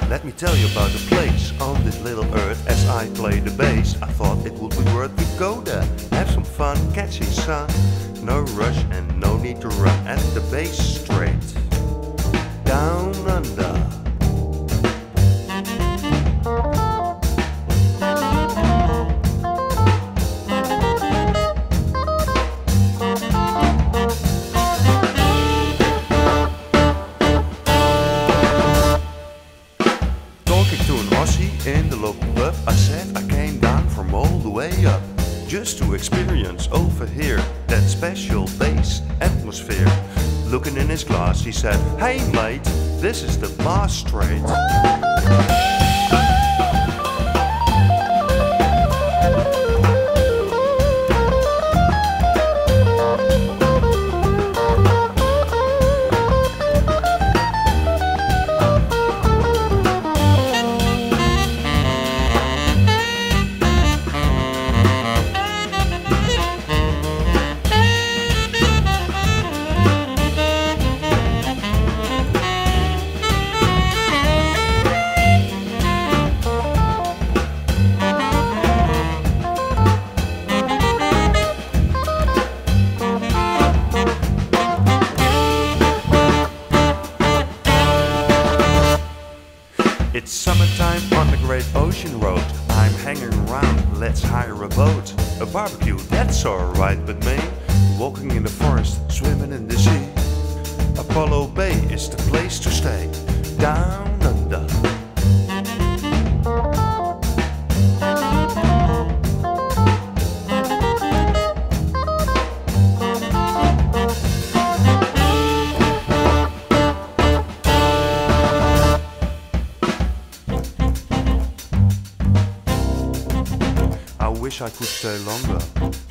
Let me tell you about the place on this little earth. As I play the bass, I thought it would be worth to go there. Have some fun, catching sun. No rush and no need to run. At the bass straight down under. Talking to an Aussie in the local pub, I said I came down from all the way up just to experience over here that special bass atmosphere. Looking in his glass, he said, "Hey mate, this is the Bass Strait." It's summertime on the Great Ocean Road. I'm hanging around, let's hire a boat. A barbecue, that's alright with me. Walking in the forest, swimming in the sea. Apollo Bay is the place to stay. Down under. I wish I could stay longer.